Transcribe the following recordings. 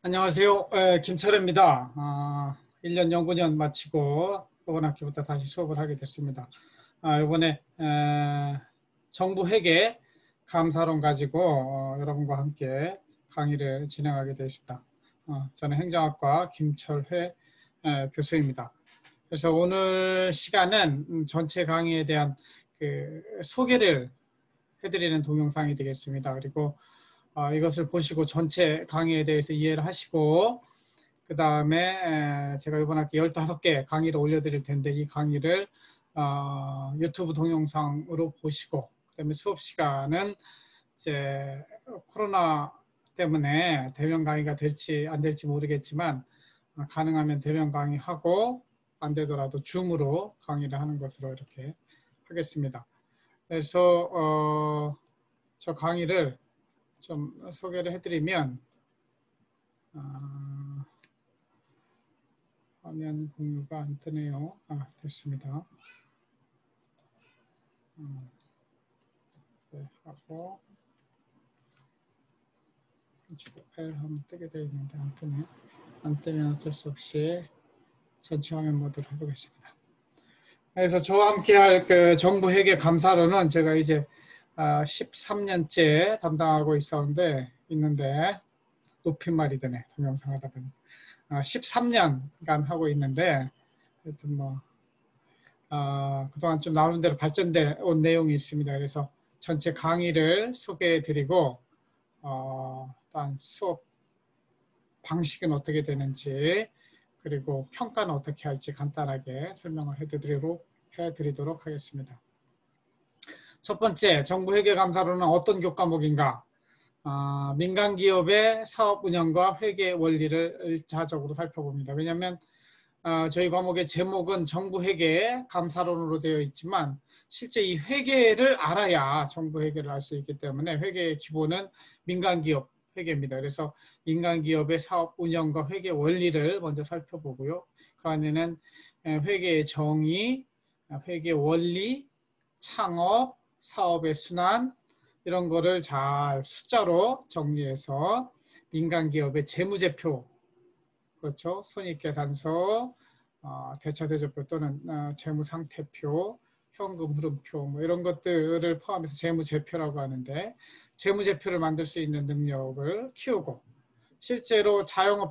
안녕하세요. 김철입니다. 1년 연구년 마치고 이번 학기부터 다시 수업을 하게 됐습니다. 이번에 정부 회계 감사론 가지고 여러분과 함께 강의를 진행하게 되었습니다. 저는 행정학과 김철회 교수입니다. 그래서 오늘 시간은 전체 강의에 대한 소개를 해드리는 동영상이 되겠습니다. 그리고 이것을 보시고 전체 강의에 대해서 이해를 하시고 그 다음에 제가 이번 학기 15개 강의를 올려드릴 텐데 이 강의를 유튜브 동영상으로 보시고 그 다음에 수업 시간은 이제 코로나 때문에 대면 강의가 될지 안 될지 모르겠지만 가능하면 대면 강의하고 안 되더라도 줌으로 강의를 하는 것으로 이렇게 하겠습니다. 그래서 저 강의를 좀 소개를 해드리면 화면 공유가 안 뜨네요. 됐습니다. 네, 하고 L 하면 뜨게 되어 있는데 안 뜨네요. 안 뜨면 어쩔 수 없이 전체 화면 모드로 해보겠습니다. 그래서 저와 함께 할 정부 회계 감사로는 제가 이제 13년째 담당하고 있는데 높임말이 되네. 동영상 하다 보니 13년간 하고 있는데 하여튼 그동안 좀 나름대로 발전돼 온 내용이 있습니다. 그래서 전체 강의를 소개해 드리고 일단 수업 방식은 어떻게 되는지 그리고 평가는 어떻게 할지 간단하게 설명을 해드리도록 하겠습니다. 첫 번째, 정부회계감사로는 어떤 교과목인가? 민간기업의 사업 운영과 회계 원리를 1차적으로 살펴봅니다. 왜냐하면 저희 과목의 제목은 정부회계 감사론으로 되어 있지만 실제 이 회계를 알아야 정부회계를 알 수 있기 때문에 회계의 기본은 민간기업 회계입니다. 그래서 민간기업의 사업 운영과 회계 원리를 먼저 살펴보고요. 그 안에는 회계의 정의, 회계 원리, 창업, 사업의 순환 이런 거를 잘 숫자로 정리해서 민간기업의 재무제표, 그렇죠? 손익계산서, 대차대조표 또는 재무상태표, 현금흐름표 이런 것들을 포함해서 재무제표라고 하는데 재무제표를 만들 수 있는 능력을 키우고 실제로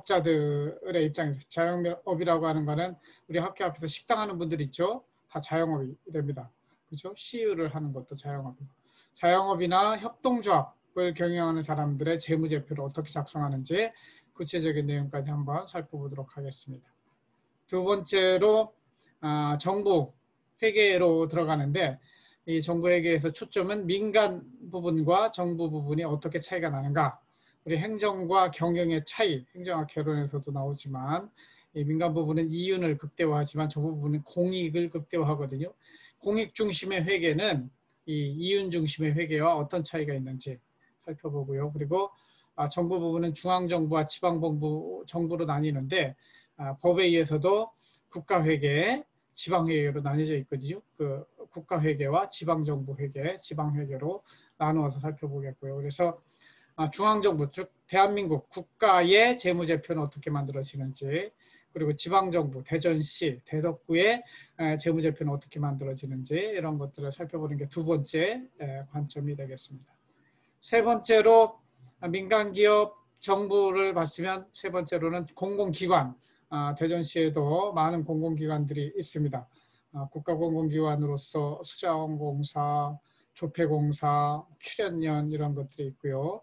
자영업자들의 입장에서 자영업이라고 하는 거는 우리 학교 앞에서 식당 하는 분들 있죠? 다 자영업이 됩니다. 그렇죠? CU를 하는 것도 자영업이고 자영업이나 협동조합을 경영하는 사람들의 재무제표를 어떻게 작성하는지 구체적인 내용까지 한번 살펴보도록 하겠습니다. 두 번째로 정부 회계로 들어가는데 이 정부 회계에서 초점은 민간 부분과 정부 부분이 어떻게 차이가 나는가 우리 행정과 경영의 차이, 행정학 개론에서도 나오지만 이 민간 부분은 이윤을 극대화하지만 정부 부분은 공익을 극대화하거든요. 공익 중심의 회계는 이 이윤 중심의 회계와 어떤 차이가 있는지 살펴보고요. 그리고 정부 부분은 중앙정부와 지방정부로 나뉘는데 법에 의해서도 국가회계, 지방회계로 나뉘어져 있거든요. 그 국가회계와 지방정부회계, 지방회계로 나누어서 살펴보겠고요. 그래서 중앙정부, 즉 대한민국 국가의 재무제표는 어떻게 만들어지는지 그리고 지방정부, 대전시, 대덕구의 재무제표는 어떻게 만들어지는지 이런 것들을 살펴보는 게 두 번째 관점이 되겠습니다. 세 번째로 민간기업 정부를 봤으면 세 번째로는 공공기관, 대전시에도 많은 공공기관들이 있습니다. 국가공공기관으로서 수자원공사, 조폐공사, 출연연 이런 것들이 있고요.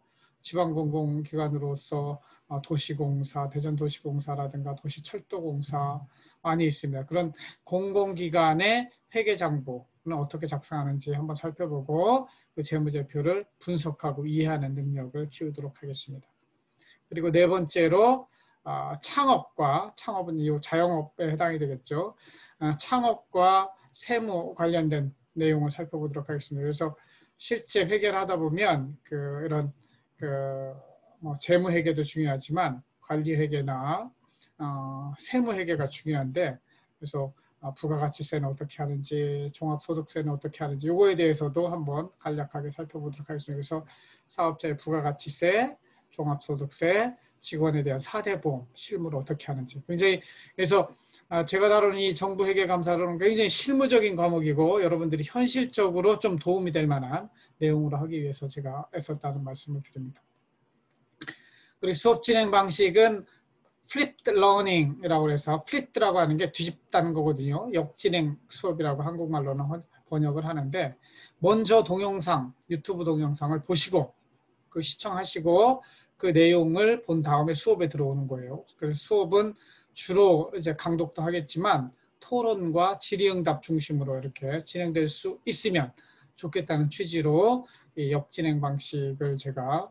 지방공공기관으로서 도시공사, 대전도시공사라든가 도시철도공사 많이 있습니다. 그런 공공기관의 회계장부는 어떻게 작성하는지 한번 살펴보고 그 재무제표를 분석하고 이해하는 능력을 키우도록 하겠습니다. 그리고 네 번째로 창업은 이 자영업에 해당이 되겠죠. 창업과 세무 관련된 내용을 살펴보도록 하겠습니다. 그래서 실제 회계를 하다 보면 이런 재무회계도 중요하지만 관리회계나 세무회계가 중요한데 그래서 부가가치세는 어떻게 하는지 종합소득세는 어떻게 하는지 이거에 대해서도 한번 간략하게 살펴보도록 하겠습니다. 그래서 사업자의 부가가치세, 종합소득세, 직원에 대한 4대 보험, 실무를 어떻게 하는지. 굉장히, 그래서 제가 다루는 이 정부회계감사로는 굉장히 실무적인 과목이고 여러분들이 현실적으로 좀 도움이 될 만한 내용으로 하기 위해서 제가 애썼다는 말씀을 드립니다. 그리고 수업 진행 방식은 flipped learning이라고 해서 flipped라고 하는 게 뒤집다는 거거든요. 역진행 수업이라고 한국말로는 번역을 하는데 먼저 동영상, 유튜브 동영상을 보시고 그 시청하시고 그 내용을 본 다음에 수업에 들어오는 거예요. 그래서 수업은 주로 이제 강독도 하겠지만 토론과 질의응답 중심으로 이렇게 진행될 수 있으면 좋겠다는 취지로 이 역진행 방식을 제가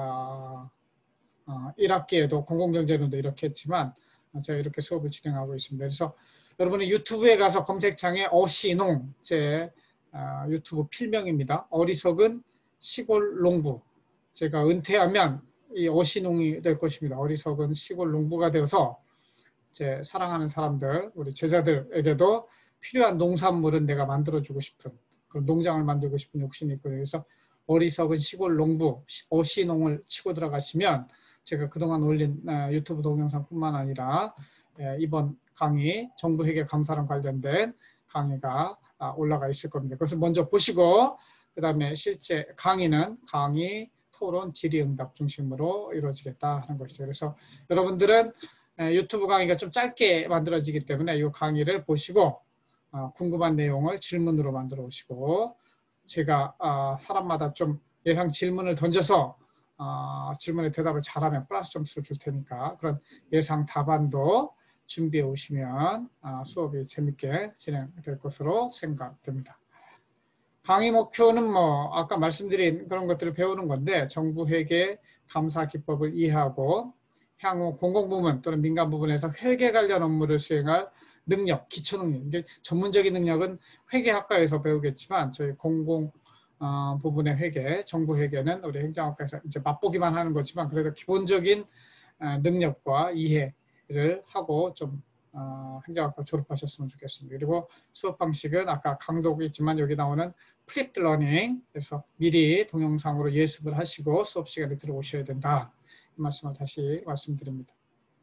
1학기에도 공공경제론도 이렇게 했지만 제가 이렇게 수업을 진행하고 있습니다. 그래서 여러분이 유튜브에 가서 검색창에 어시농, 제 유튜브 필명입니다. 어리석은 시골 농부. 제가 은퇴하면 이 어시농이 될 것입니다. 어리석은 시골 농부가 되어서 제 사랑하는 사람들, 우리 제자들에게도 필요한 농산물은 내가 만들어주고 싶은 그런 농장을 만들고 싶은 욕심이 있거든요. 그래서 어리석은 시골 농부, 어시농을 치고 들어가시면 제가 그동안 올린 유튜브 동영상뿐만 아니라 이번 강의, 정부회계감사랑 관련된 강의가 올라가 있을 겁니다. 그래서 먼저 보시고 그 다음에 실제 강의는 강의, 토론, 질의응답 중심으로 이루어지겠다 하는 것이죠. 그래서 여러분들은 유튜브 강의가 좀 짧게 만들어지기 때문에 이 강의를 보시고 궁금한 내용을 질문으로 만들어 오시고 제가 사람마다 좀 예상 질문을 던져서 질문에 대답을 잘하면 플러스 점수를 줄 테니까 그런 예상 답안도 준비해 오시면 수업이 재밌게 진행될 것으로 생각됩니다. 강의 목표는 뭐 아까 말씀드린 그런 것들을 배우는 건데 정부회계 감사 기법을 이해하고 향후 공공부문 또는 민간 부분에서 회계 관련 업무를 수행할 능력, 기초 능력, 이제 전문적인 능력은 회계학과에서 배우겠지만 저희 공공 부분의 회계, 정부 회계는 우리 행정학과에서 이제 맛보기만 하는 거지만 그래도 기본적인 능력과 이해를 하고 좀 행정학과 졸업하셨으면 좋겠습니다. 그리고 수업 방식은 아까 강독이 있지만 여기 나오는 flipped learning, 그래서 미리 동영상으로 예습을 하시고 수업 시간에 들어오셔야 된다. 이 말씀을 다시 말씀드립니다.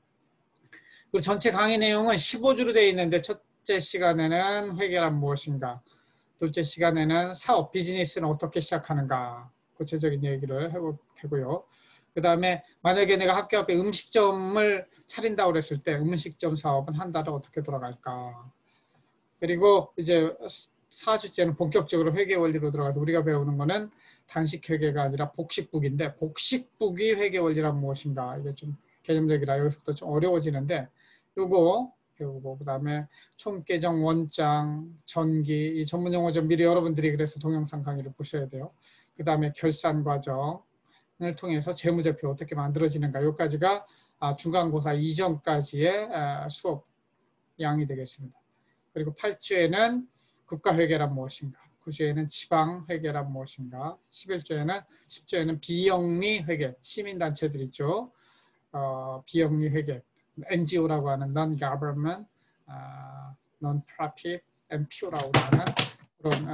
그리고 전체 강의 내용은 15주로 되어 있는데 첫째 시간에는 회계란 무엇인가, 둘째 시간에는 사업, 비즈니스는 어떻게 시작하는가 구체적인 얘기를 해볼 테고요. 그 다음에 만약에 내가 학교 앞에 음식점을 차린다고 그랬을 때 음식점 사업은 한 달에 어떻게 돌아갈까. 그리고 이제 4주째는 본격적으로 회계 원리로 들어가서 우리가 배우는 거는 단식 회계가 아니라 복식북인데 복식북이 회계 원리란 무엇인가. 이게 좀 개념적이라 여기서부터 좀 어려워지는데 요거 배우고 그 다음에 총계정 원장, 전기, 이 전문 용어 좀 미리 여러분들이 그래서 동영상 강의를 보셔야 돼요. 그 다음에 결산 과정을 통해서 재무제표 어떻게 만들어지는가 여기까지가 중간고사 이전까지의 수업 양이 되겠습니다. 그리고 8주에는 국가회계란 무엇인가, 9주에는 지방회계란 무엇인가, 10주에는 비영리 회계, 시민단체들 있죠. 비영리 회계, NGO라고 하는 Non-Government, Non-Profit, NPO라고 하는 그런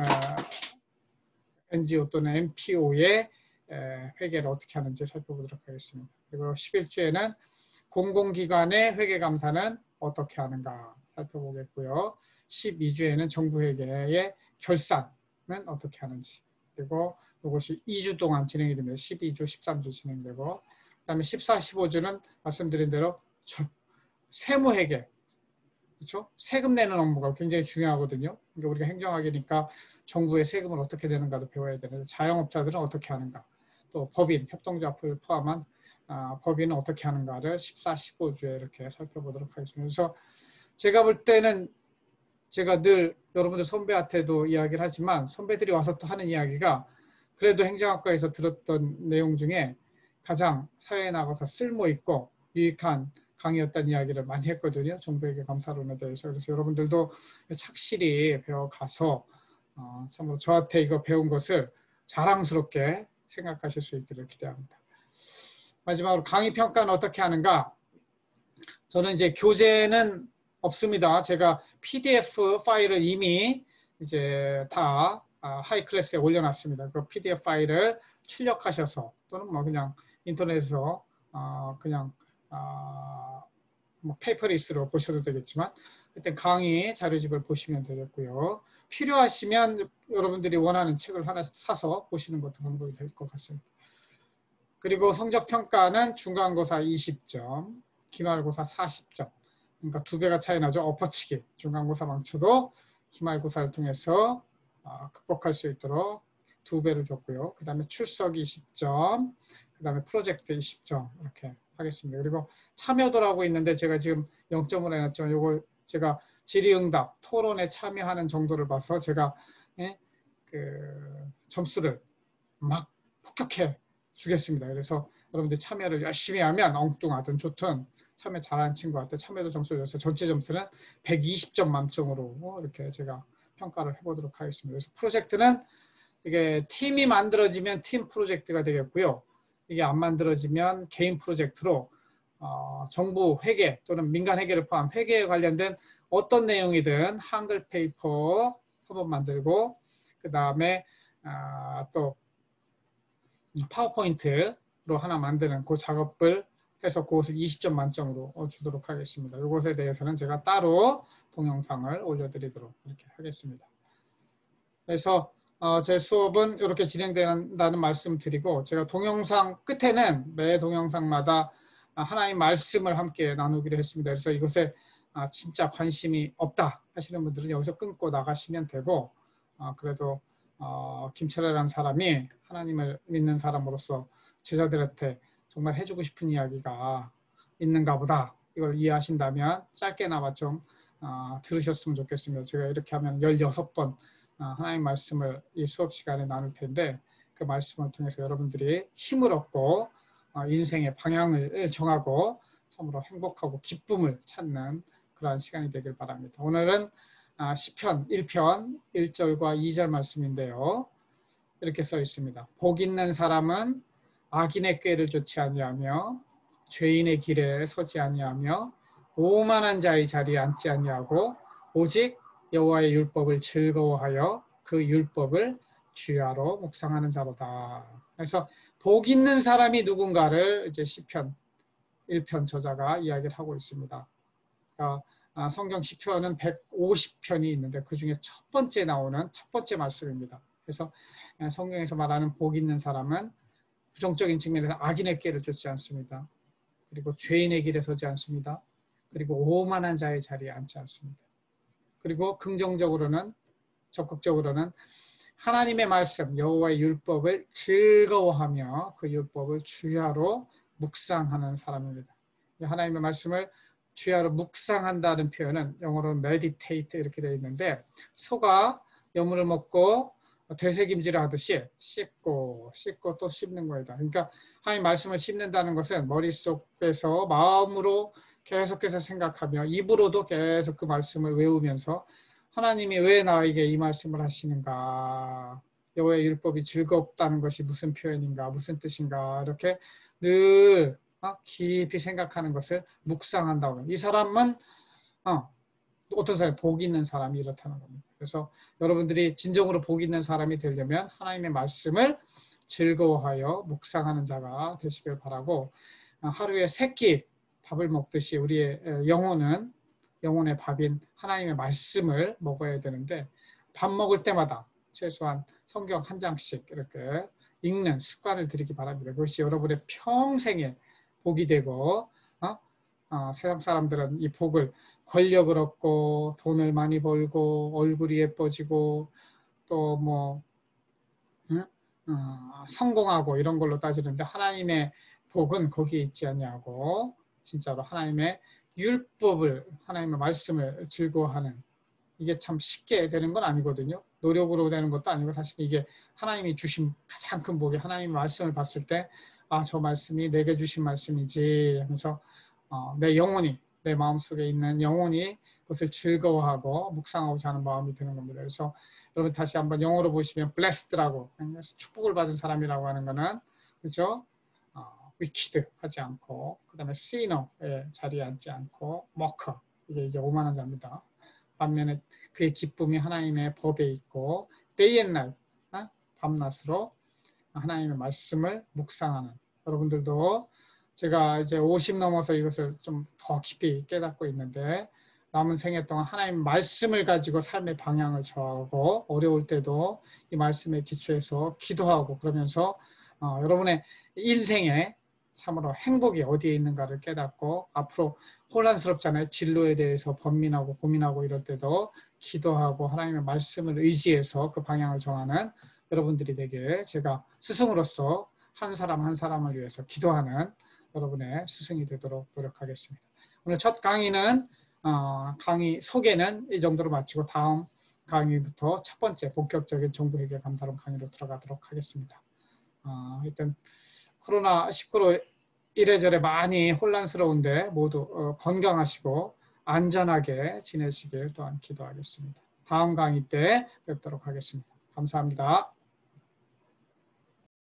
NGO 또는 NPO의 회계를 어떻게 하는지 살펴보도록 하겠습니다. 그리고 11주에는 공공기관의 회계감사는 어떻게 하는가 살펴보겠고요. 12주에는 정부회계의 결산은 어떻게 하는지, 그리고 이것이 2주 동안 진행이 됩니다. 12주, 13주 진행되고, 그 다음에 14, 15주는 말씀드린 대로 세무회계, 그렇죠? 세금 내는 업무가 굉장히 중요하거든요. 그러니까 우리가 행정학이니까 정부의 세금을 어떻게 내는가도 배워야 되는데 자영업자들은 어떻게 하는가, 또 법인, 협동조합을 포함한 법인은 어떻게 하는가를 14, 15주에 이렇게 살펴보도록 하겠습니다. 그래서 제가 볼 때는 제가 늘 여러분들 선배한테도 이야기를 하지만 선배들이 와서 또 하는 이야기가 그래도 행정학과에서 들었던 내용 중에 가장 사회에 나가서 쓸모있고 유익한 강의였다는 이야기를 많이 했거든요. 정부회계 감사론에 대해서. 그래서 여러분들도 착실히 배워가서 참으로 저한테 이거 배운 것을 자랑스럽게 생각하실 수 있기를 기대합니다. 마지막으로 강의 평가는 어떻게 하는가? 저는 이제 교재는 없습니다. 제가 PDF 파일을 이미 이제 다 하이 클래스에 올려놨습니다. 그 PDF 파일을 출력하셔서 또는 뭐 그냥 인터넷에서 그냥 뭐 페이퍼리스로 보셔도 되겠지만 일단 강의 자료집을 보시면 되겠고요. 필요하시면 여러분들이 원하는 책을 하나 사서 보시는 것도 방법이 될 것 같습니다. 그리고 성적평가는 중간고사 20점, 기말고사 40점. 그러니까 2배가 차이 나죠. 엎어치기. 중간고사 망쳐도 기말고사를 통해서 극복할 수 있도록 2배를 줬고요. 그 다음에 출석 20점, 그 다음에 프로젝트 20점 이렇게 하겠습니다. 그리고 참여도라고 있는데 제가 지금 0점을 해놨지만 이걸 제가 질의응답, 토론에 참여하는 정도를 봐서 제가 그 점수를 막 폭격해 주겠습니다. 그래서 여러분들 참여를 열심히 하면 엉뚱하든 좋든 참여 잘하는 친구한테 참여도 점수를 줘서 전체 점수는 120점 만점으로 이렇게 제가 평가를 해보도록 하겠습니다. 그래서 프로젝트는 이게 팀이 만들어지면 팀 프로젝트가 되겠고요. 이게 안 만들어지면 개인 프로젝트로 정부 회계 또는 민간 회계를 포함 회계에 관련된 어떤 내용이든 한글 페이퍼 한번 만들고 그 다음에 또 파워포인트로 하나 만드는 그 작업을 해서 그것을 20점 만점으로 주도록 하겠습니다. 이것에 대해서는 제가 따로 동영상을 올려드리도록 이렇게 하겠습니다. 그래서 제 수업은 이렇게 진행된다는 말씀 드리고 제가 동영상 끝에는 매 동영상마다 하나의 말씀을 함께 나누기로 했습니다. 그래서 이것에 진짜 관심이 없다 하시는 분들은 여기서 끊고 나가시면 되고 그래도 김철애라는 사람이 하나님을 믿는 사람으로서 제자들한테 정말 해주고 싶은 이야기가 있는가 보다 이걸 이해하신다면 짧게나마 좀 들으셨으면 좋겠습니다. 제가 이렇게 하면 16번 하나님의 말씀을 이 수업 시간에 나눌 텐데 그 말씀을 통해서 여러분들이 힘을 얻고 인생의 방향을 정하고 참으로 행복하고 기쁨을 찾는 그러한 시간이 되길 바랍니다. 오늘은 시편 1편 1절과 2절 말씀인데요. 이렇게 써 있습니다. 복 있는 사람은 악인의 꾀를 좇지 아니하며 죄인의 길에 서지 아니하며 오만한 자의 자리에 앉지 아니하고 오직 여호와의 율법을 즐거워하여 그 율법을 주야로 묵상하는 자로다. 그래서 복 있는 사람이 누군가를 이제 시편 1편 저자가 이야기를 하고 있습니다. 그러니까 성경 시편은 150편이 있는데 그 중에 첫 번째 나오는 첫 번째 말씀입니다. 그래서 성경에서 말하는 복 있는 사람은 부정적인 측면에서 악인의 꾀를 좇지 않습니다. 그리고 죄인의 길에 서지 않습니다. 그리고 오만한 자의 자리에 앉지 않습니다. 그리고 긍정적으로는 적극적으로는 하나님의 말씀 여호와의 율법을 즐거워하며 그 율법을 주야로 묵상하는 사람입니다. 하나님의 말씀을 주야로 묵상한다는 표현은 영어로는 meditate 이렇게 되어 있는데 소가 여물을 먹고 되새김질을 하듯이 씹고 또 씹는 거이다. 그러니까 하나님 말씀을 씹는다는 것은 머릿속에서 마음으로 계속해서 생각하며 입으로도 계속 그 말씀을 외우면서 하나님이 왜 나에게 이 말씀을 하시는가, 여호와의 율법이 즐겁다는 것이 무슨 표현인가, 무슨 뜻인가 이렇게 늘 깊이 생각하는 것을 묵상한다고. 이 사람은 어떤 사람이 복 있는 사람이 이렇다는 겁니다. 그래서 여러분들이 진정으로 복 있는 사람이 되려면 하나님의 말씀을 즐거워하여 묵상하는 자가 되시길 바라고 하루에 3끼 밥을 먹듯이 우리의 영혼의 밥인 하나님의 말씀을 먹어야 되는데 밥 먹을 때마다 최소한 성경 한 장씩 이렇게 읽는 습관을 들이기 바랍니다. 그것이 여러분의 평생에 복이 되고 세상 사람들은 이 복을 권력을 얻고 돈을 많이 벌고 얼굴이 예뻐지고 또 뭐 성공하고 이런 걸로 따지는데 하나님의 복은 거기에 있지 않냐고 진짜로 하나님의 율법을 하나님의 말씀을 즐거워하는 이게 참 쉽게 되는 건 아니거든요. 노력으로 되는 것도 아니고 사실 이게 하나님이 주신 가장 큰 복이 하나님의 말씀을 봤을 때 저 말씀이 내게 주신 말씀이지 하면서 내 영혼이 내 마음속에 있는 영혼이 그것을 즐거워하고 묵상하고자 하는 마음이 드는 겁니다. 그래서 여러분 다시 한번 영어로 보시면 blessed라고 축복을 받은 사람이라고 하는 거는 그렇죠? wicked 하지 않고 그 다음에 sinner의 자리에 앉지 않고 mocker 이게 오만한 자입니다. 반면에 그의 기쁨이 하나님의 법에 있고 day and night 밤낮으로 하나님의 말씀을 묵상하는 여러분들도 제가 이제 50 넘어서 이것을 좀 더 깊이 깨닫고 있는데, 남은 생애 동안 하나님 말씀을 가지고 삶의 방향을 정하고 어려울 때도 이 말씀에 기초해서 기도하고 그러면서 여러분의 인생에 참으로 행복이 어디에 있는가를 깨닫고 앞으로 혼란스럽잖아요. 진로에 대해서 번민하고 고민하고 이럴 때도 기도하고 하나님의 말씀을 의지해서 그 방향을 정하는 여러분들이 되길 제가 스승으로서 한 사람 한 사람을 위해서 기도하는 여러분의 스승이 되도록 노력하겠습니다. 오늘 첫 강의는 강의 소개는 이 정도로 마치고 다음 강의부터 첫 번째 본격적인 정부회계 감사론 강의로 들어가도록 하겠습니다. 일단 코로나19로 이래저래 많이 혼란스러운데 모두 건강하시고 안전하게 지내시길 또한 기도하겠습니다. 다음 강의 때 뵙도록 하겠습니다. 감사합니다.